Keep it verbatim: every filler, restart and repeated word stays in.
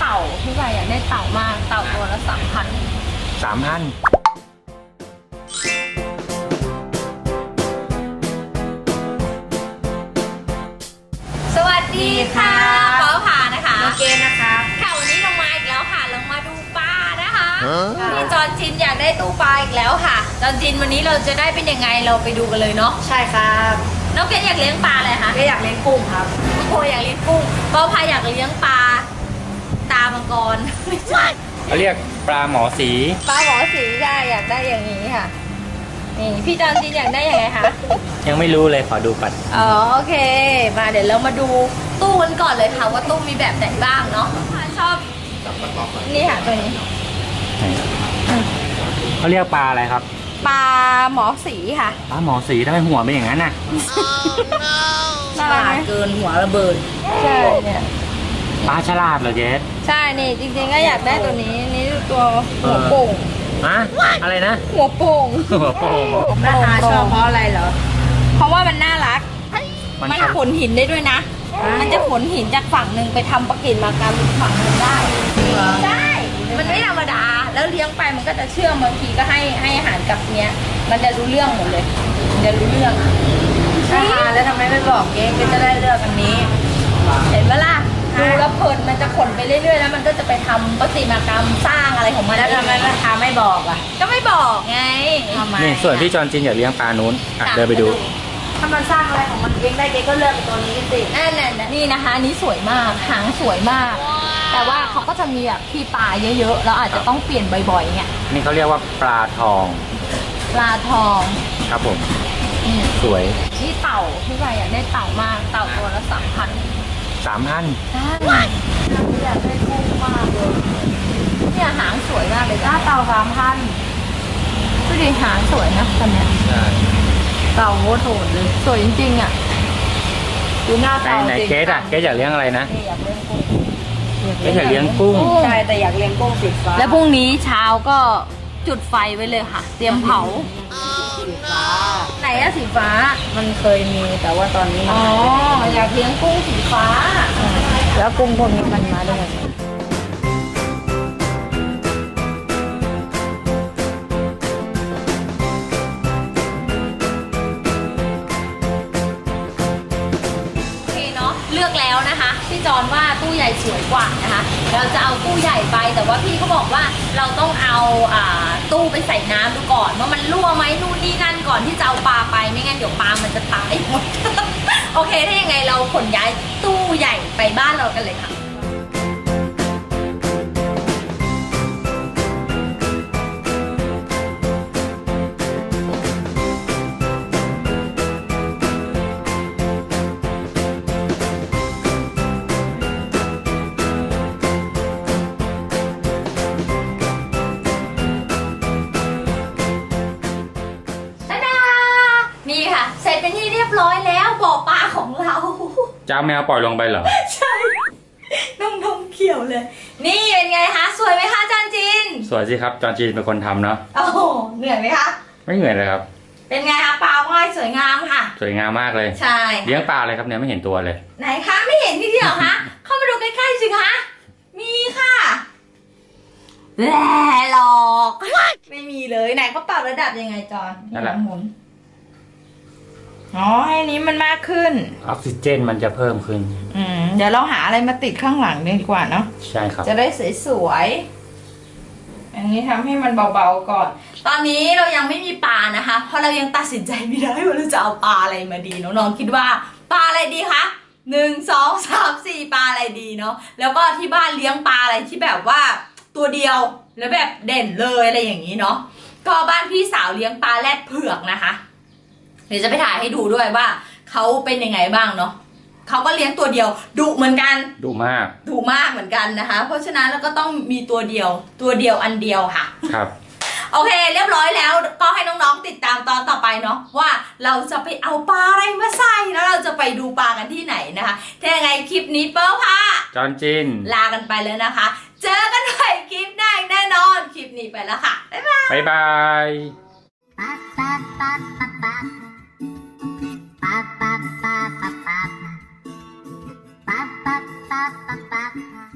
เต่าพี่ใบอยากได้เต่ามากเต่าตัวละสามพันสามพันสวัสดีค่ะฟ้าผ่านะคะโอเคนะคะค่ะวันนี้เรามาอีกแล้วค่ะเรามาดูปลานะคะพี่จอนจินอยากได้ตู้ปลาอีกแล้วค่ะจอนจินวันนี้เราจะได้เป็นยังไงเราไปดูกันเลยเนาะใช่ครับน้องเกดอยากเลี้ยงปลาอะไรคะเกดอยากเลี้ยงกุ้งครับโอ้อยากเลี้ยงกุ้งฟ้าผ่าอยากเลี้ยงปลาตามังกรเขาเรียกปลาหมอสีปลาหมอสีใช่อยากได้อย่างนี้ค่ะนี่พี่จอนจินอยากได้ยังไงคะยังไม่รู้เลยขอดูก่อนอ๋อโอเคมาเดี๋ยวเรามาดูตู้กันก่อนเลยค่ะว่าตู้มีแบบไหนบ้างเนาะชอบนี่ค่ะตัวนี้เขาเรียกปลาอะไรครับปลาหมอสีค่ะปลาหมอสีทำไมหัวเป็นอย่างนั้นน่ะฉลาดเกินหัวระเบิดใช่เนี่ยปลาฉลาดเหรอเจสใช่นี่จริงๆก็อยากได้ตัวนี้นี่ตัวหัวโป่งอะอะไรนะหัวโป่งหัวโป่งแม่หาชอบเพราะอะไรเหรอเพราะว่ามันน่ารักมันขนหินได้ด้วยนะมันจะขนหินจากฝั่งหนึ่งไปทำประกินมากรรมฝั่งหนึ่งได้ใช่มันไม่ธรรมดาแล้วเลี้ยงไปมันก็จะเชื่องบางทีก็ให้ให้อาหารกับเนี้ยมันจะรู้เรื่องหมดเลยมันจะรู้เรื่องใช่แล้วทำไมไม่บอกเก๊ก็จะได้เลือกอันนี้เห็นไหมล่ะดูแล้วเพลินมันจะขนไปเรื่อยๆแล้วมันก็จะไปทำประติมากรรมสร้างอะไรของมันแล้วทำไมราคาไม่บอกอ่ะก็ไม่บอกไงนี่ส่วนพี่จอนจินอยากเลี้ยงปลานู้นเดินไปดูถ้ามันสร้างอะไรของมันเองได้เก๊ก็เลือกตัวนี้สินั่นน่ะนี่นะคะอันนี้สวยมากหางสวยมากแต่ว่าเขาก็จะมีแบบที่ปลาเยอะๆแล้วอาจจะต้องเปลี่ยนบ่อยๆเนี่ยนี่เขาเรียกว่าปลาทองปลาทองครับผมสวยนี่เต่าพี่ใบอยากได้เต่ามากเต่าตัวละสามพันสามพันใช่อยากได้กุ้งมากเลยเนี่ยหางสวยมากเลยหน้าเต่าสามพันดูดิหางสวยนะตอนเนี้ยเต่าโคตรโหดเลยสวยจริงๆอ่ะดูหน้าเต่าไหนเกสอ่ะเกสอยากเลี้ยงอะไรนะอยากเลี้ยงกุ้งเกสอยากเลี้ยงกุ้งใช่แต่อยากเลี้ยงกุ้งสีฟ้าแล้วพรุ่งนี้เช้าก็จุดไฟไว้เลยค่ะเตรียมเผาสีฟ้าไหนอะสีฟ้ามันเคยมีแต่ว่าตอนนี้อ๋ออยากเลี้ยงกุ้งสีฟ้าแล้วกุ้งพวกนี้มันมาได้ไงเลือกแล้วนะคะพี่จอนว่าตู้ใหญ่สวยกว่านะคะเราจะเอาตู้ใหญ่ไปแต่ว่าพี่เขาบอกว่าเราต้องเอาอ่าตู้ไปใส่น้ำดูก่อนว่ามันรั่วไหมนู่นนี่นั่นก่อนที่จะเอาปลาไปไม่งั้นเดี๋ยวปลามันจะตายหมด โอเคถ้ายังไงเราขนย้ายตู้ใหญ่ไปบ้านเรากันเลยค่ะนี่ค่ะเสร็จเป็นที่เรียบร้อยแล้วบ่อปลาของเราเจ้าแมวปล่อยลงไปเหรอใช่น้องนมเขียวเลยนี่เป็นไงคะสวยไหมคะจอนจินสวยสิครับจอนจินเป็นคนทำเนาะโอ้โหเหนื่อยไหมคะไม่เหนื่อยเลยครับเป็นไงคะปลาว่ายสวยงามค่ะสวยงามมากเลยใช่เลี้ยงปลาอะไรครับเนี่ยไม่เห็นตัวเลยไหนคะไม่เห็นที่เดียวคะเข้ามาดูใกล้ๆสิคะมีค่ะแหล่หลอกไม่มีเลยไหนเขาปรับระดับยังไงจอนนั่นแหละหมุนอ๋อให้นี้มันมากขึ้นออกซิเจนมันจะเพิ่มขึ้นอืมเดี๋ยวเราหาอะไรมาติดข้างหลังดีกว่าเนาะใช่ครับจะได้สวยๆอันนี้ทำให้มันเบาๆก่อนตอนนี้เรายังไม่มีปลานะคะเพราะเรายังตัดสินใจไม่ได้ว่าเราจะเอาปลาอะไรมาดีน้องๆคิดว่าปลาอะไรดีคะหนึ่งสองสามสี่ปลาอะไรดีเนาะแล้วก็ที่บ้านเลี้ยงปลาอะไรที่แบบว่าตัวเดียวแล้วแบบเด่นเลยอะไรอย่างนี้เนาะก็บ้านพี่สาวเลี้ยงปลาแรดเผือกนะคะเดี๋ยวจะไปถ่ายให้ดูด้วยว่าเขาเป็นยังไงบ้างเนาะเขาก็เลี้ยงตัวเดียวดุเหมือนกันดุมากดุมากเหมือนกันนะคะเพราะฉะนั้นเราก็ต้องมีตัวเดียวตัวเดียวอันเดียวค่ะครับโอเคเรียบร้อยแล้วก็ให้น้องๆติดตามตอนต่อไปเนาะว่าเราจะไปเอาปลาอะไรมาใส่แล้วเราจะไปดูปลากันที่ไหนนะคะถ้ายังไงคลิปนี้เปิ้ลค่ะจอนจินลากันไปแล้วนะคะเจอกันใหม่คลิปหน้าแน่นอนคลิปนี้ไปแล้วค่ะบ๊ายบายบ๊ายบาย Ba ba ba ba ba ba ba ba ba ba ba